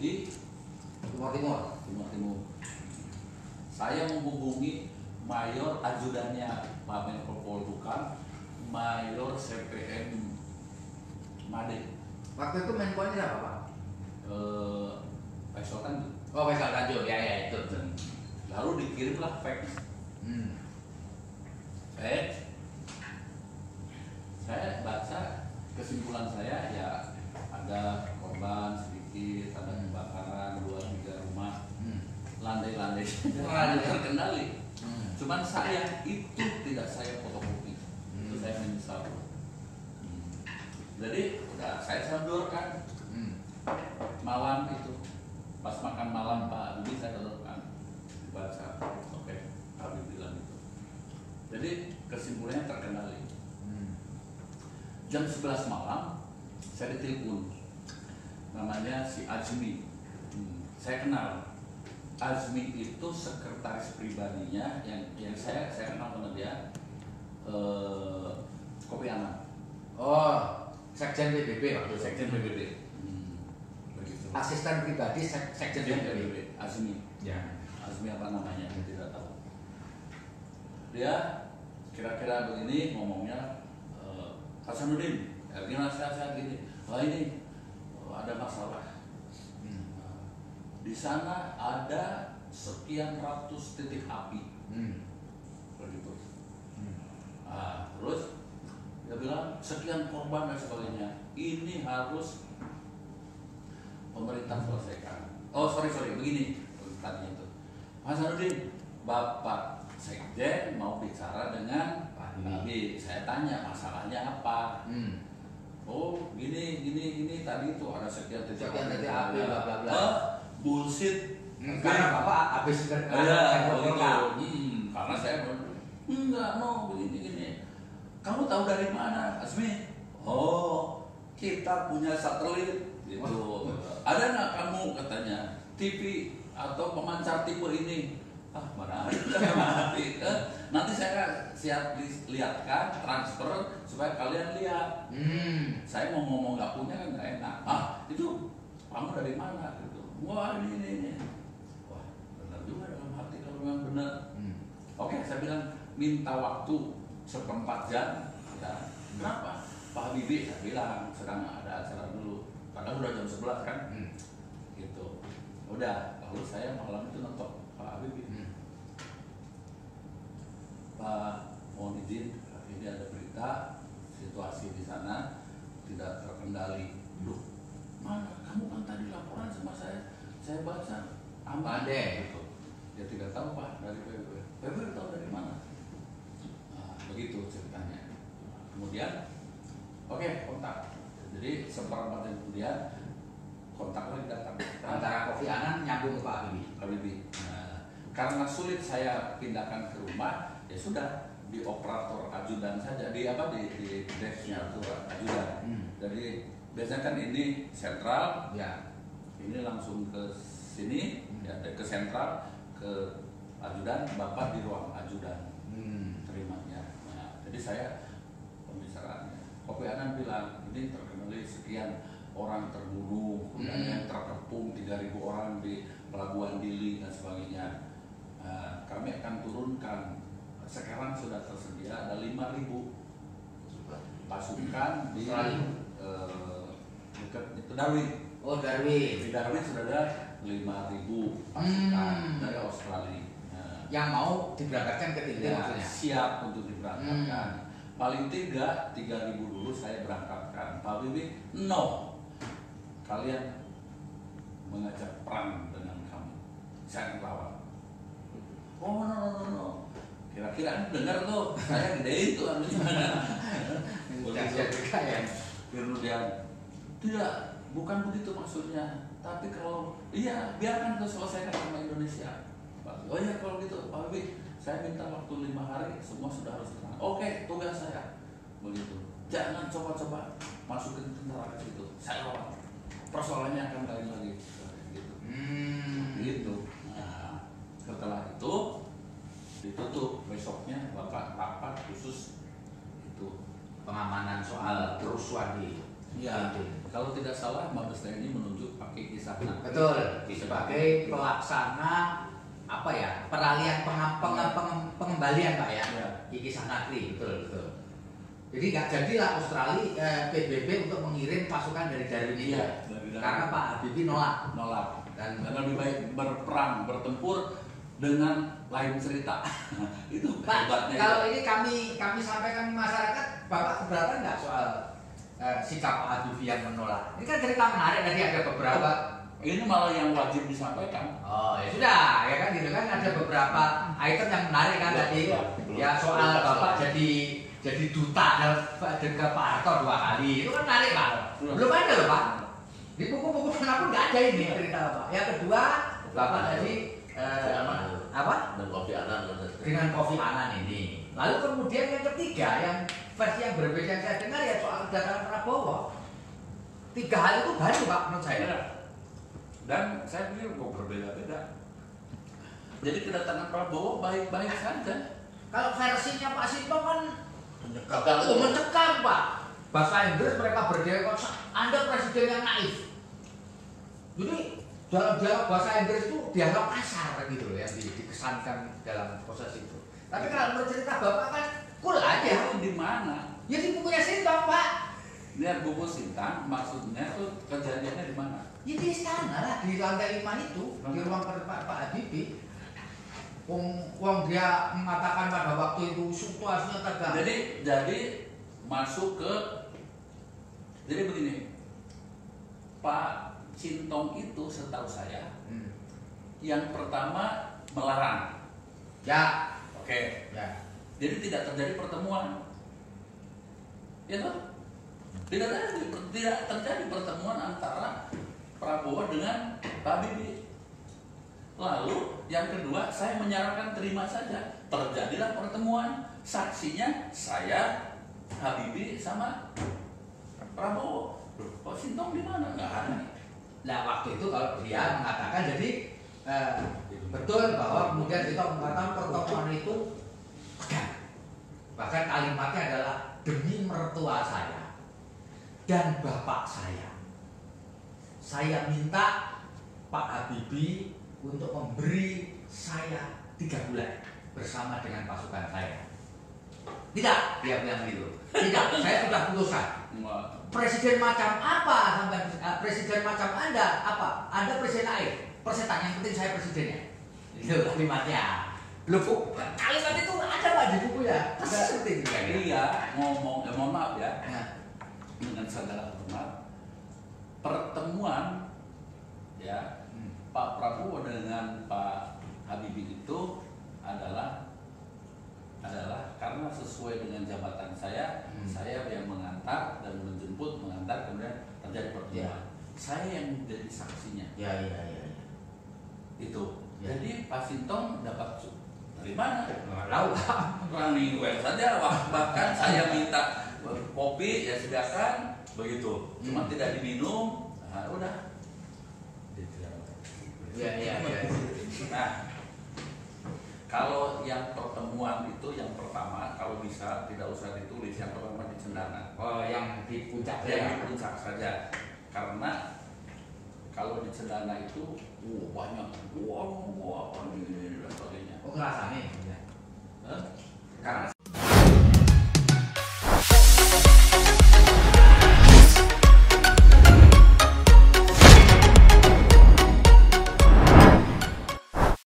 di Timur Timur. Saya menghubungi Mayor ajudannya Pak Menko Polhukam, Mayor CPM Made. Waktu itu Menko ini siapa Pak? Faisal Tanjung. Oh Faisal Tanjung, ya itu. Lalu dikirimlah fax. Saya baca, kesimpulan saya ya ada korban sedikit, ada kebakaran 2-3 rumah, landai-landai terkendali. Cuman saya itu tidak saya fotokopi, itu saya menyesal. Jadi udah saya sodorkan malam itu, pas makan malam Pak Habibie saya sodorkan baca, oke Habibie bilang itu. Jadi kesimpulannya terkendali. Jam 11 malam saya ditelepon, namanya si Azmi. Saya kenal Azmi itu sekretaris pribadinya yang saya kenal sama dia, Kopi Anand. Oh, Sekjen PBB waktu itu. Sekjen PBB. Begitu. Asisten pribadi Sekjen PBB. Azmi. Ya. Azmi apa namanya? Saya tidak tahu. Dia kira-kira begini ngomongnya, Hasanuddin, gimana sehat gini? Ini ada masalah. Di sana ada sekian ratus titik api. Begitu. Terus dia bilang sekian korban dan sebagainya. Ini harus pemerintah selesaikan. Oh sorry begini tadi itu. Hasanuddin, Bapak Sekjen mau bicara dengan Pak Habibie. Saya tanya masalahnya apa? Oh gini tadi itu ada sekian titik api bla bla bla. Bullshit. Karena Bapak habis karena saya enggak mau begini. Kamu tahu dari mana, Azmi? Oh, kita punya satelit gitu. Ada nggak kamu katanya TV atau pemancar timur ini? Mana ada. Nanti saya siap lihatkan transfer supaya kalian lihat. Saya mau ngomong nggak punya kan nggak enak. Itu kamu dari mana gitu? Wah ini. Wah benar juga dalam hati kalau memang benar. Oke, saya bilang minta waktu 1/4 jam. Ya, kenapa? Pak Habibie saya bilang sedang ada acara dulu. Padahal udah jam 11 kan? Gitu. Udah, lalu saya malam itu nonton Pak Habibie. Pak, mohon izin, ini ada berita situasi di sana tidak terkendali. Duh, mana? Kamu kan tadi laporan sama saya baca aman deh gitu. Dia tidak tahu Pak dari PBB. PBB tahu dari mana? Begitu ceritanya. Kemudian, oke, kontak. Jadi seperempat jam kemudian kontak lagi datang. Antara Kofi Anand nyambung ke Pak Habibie. Karena sulit saya pindahkan ke rumah, ya sudah di operator ajudan saja di desknya itu ajudan. Jadi biasanya kan ini sentral, ya ini langsung ke sini, ya ke sentral ke ajudan, Bapak di ruang ajudan terimanya. Jadi saya pembicaraannya. Kofi Anand bilang ini terkendali sekian orang terbunuh, kemudian yang terkepung 3.000 orang di Pelabuhan Dili dan sebagainya. Kami akan turunkan, sekarang sudah tersedia ada 5.000 pasukan di dekat itu Darwin. Oh Darwin. Di Darwin sudah ada 5.000 pasukan dari Australia. Yang mau diberangkatkan ke Dili maksudnya? Siap untuk diberangkatkan. Paling 3.000 dulu saya berangkatkan. Pak Habibie, no. Kalian mengajak perang dengan kami. Saya akan lawan. Oh no. Kira-kira dengar tuh, saya gede itu harusnya. Kemudian tidak, bukan begitu maksudnya. Tapi kalau iya biarkan itu selesaikan sama Indonesia. Oh iya kalau gitu Pak Habibie, saya minta waktu 5 hari semua sudah harus tenang. Oke, tugas saya begitu. Jangan coba-coba masukin tentara ke situ. Saya lawan. Persoalannya akan lain lagi. Gitu. Gitu. Nah, setelah itu ditutup besoknya Bapak rapat khusus itu pengamanan soal kerusuhan di ya. Kalau tidak salah Mabes TNI menunjuk pakai kisah sana. Betul. Sebagai pelaksana apa ya, peralihan pengembalian Pak ya. Iki Sanakri, betul. Jadi nggak jadilah Australia PBB untuk mengirim pasukan dari Darwin itu. Karena Pak Habibie nolak. Dan lebih baik berperang, bertempur dengan lain cerita. Itu Pak, hebatnya. kalau ini kami sampaikan masyarakat, Bapak keberatan nggak soal sikap Pak Habibie yang menolak? Ini kan cerita menarik, tadi ada beberapa. Ini malah yang wajib disampaikan. Oh ya sudah, ya kan gitu kan ada beberapa item yang menarik kan tadi. Ya soal Bapak jadi duta ke Pak Harto 2 kali, itu kan menarik Pak. Belum ada loh Pak. Di buku-buku manapun nggak ada ini cerita Pak. Yang kedua, Bapak tadi apa? Dengan Kofi Annan ini. Lalu kemudian yang ketiga, yang versi yang berbeda yang saya dengar ya soal kedatangan Prabowo. 3 hal itu baru Pak menurut saya. Dan saya pikir kok berbeda-beda. Jadi kedatangan Prabowo baik-baik saja. Kalau versinya Pak Sintong kan mencekam Pak. Bahasa Inggris mereka berdiri, Anda presiden yang naif. Jadi dalam dialog bahasa Inggris itu dianggap kasar gitu loh, yang dikesankan dalam proses itu. Tapi kalau bercerita Bapak kan cool aja. Itu di mana? Ya di bukunya Sintong Pak. Lihat buku Sintang, maksudnya tuh kejadiannya di mana? Ya di istana lah, di lantai 5 itu, di ruang Pak Habibie. Wong dia mengatakan pada waktu itu situasinya tegang. Jadi masuk ke, jadi begini, Pak Sintong itu setahu saya yang pertama melarang. Ya, Oke. ya. Jadi tidak terjadi pertemuan. Ya toh? Tidak terjadi pertemuan antara Prabowo dengan Pak Habibie. Lalu yang kedua, saya menyarankan terima saja. Terjadilah pertemuan. Saksinya saya, Habibie sama Prabowo. Pak Sintong di mana? Nggak ada. Nah waktu itu kalau dia mengatakan jadi betul bahwa kemudian kita mengatakan pertemuan itu tegang. Bahkan kalimatnya adalah demi mertua saya dan bapak saya minta Pak Habibie untuk memberi saya 3 bulan bersama dengan pasukan saya. Tidak, dia bilang gitu. Tidak, saya sudah putuskan. Presiden macam apa sampai presiden macam Anda apa? Anda presiden naik, persetan yang penting saya presidennya. Itu kalimatnya. Loh, kalimat itu ada Pak di bukunya. Persis seperti itu. Iya, ngomong, mohon maaf ya. Dengan segala hormat, pertemuan ya Pak Prabowo dengan Pak Habibie itu adalah karena sesuai dengan jabatan saya yang mengantar dan menjemput, mengantar kemudian terjadi pertemuan. Saya yang menjadi saksinya. Ya. Itu. Ya. Jadi Pak Sintong dapat dari mana? Tahu. Running well saja. Bahkan saya minta kopi ya sediakan begitu. Cuma tidak diminum. Nah, udah. Ya. Nah, kalau yang pertemuan itu yang pertama, kalau bisa tidak usah ditulis, yang pertama di Cendana. Oh, yang di puncak Yang ya. di puncak saja. Karena kalau di Cendana itu banyak ini dan sebagainya. Oh, ngerasane. Karena